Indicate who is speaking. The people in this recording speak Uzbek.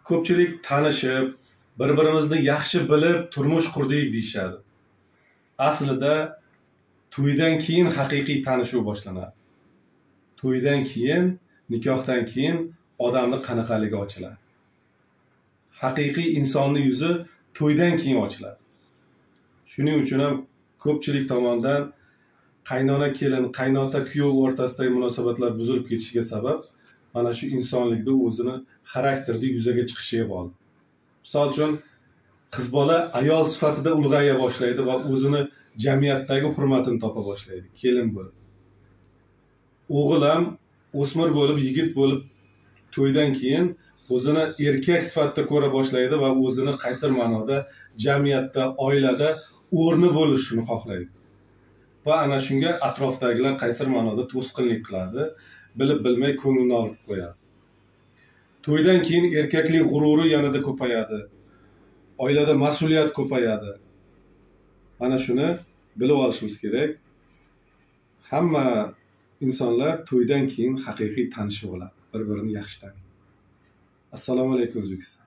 Speaker 1: ko'pchilik tanishib, bir-birimizni yaxshi bilib turmush qurdik deyishadi. Aslida to'ydan keyin haqiqiy tanishuv boshlanadi. To'ydan keyin, nikohdan keyin odamning qanaqaligi ochiladi. Haqiqiy insonning yuzi to'ydan keyin ochiladi. Shuning uchun ham ko'pchilik tomonidan qaynona kelin, qaynota kuyov o'rtasidagi munosabatlar buzilib ketishiga sabab mana shu insonlikda o'zini xarakterda yuzaga chiqishiga bog'liq. Misol uchun qiz bola ayol sifatida ulg'aya boshlaydi va o'zini jamiyatdagi hurmatini topa boshlaydi, kelin bo'lib. O'g'il ham o'smir bo'lib, yigit bo'lib to'ydan keyin o'zini erkak sifatida ko'ra boshlaydi va o'zini qaysi ma'noda jamiyatda, oilada o'rni bo'lishini xohlaydi. Va ana shunga atrofdagilar qaysi ma'noda to'sqinlik qiladi, bilib bilmay ko'nglini og'ritib qo'yadi. To'ydan keyin erkaklik g'ururi yanada ko'payadi. Oilada mas'uliyat ko'payadi. Mana shuni bilib olishimiz kerak. Hamma insonlar to'ydan keyin haqiqiy tanishib oladi, bir-birini yaxshi taniydi. Assalomu alaykum O'zbekiston.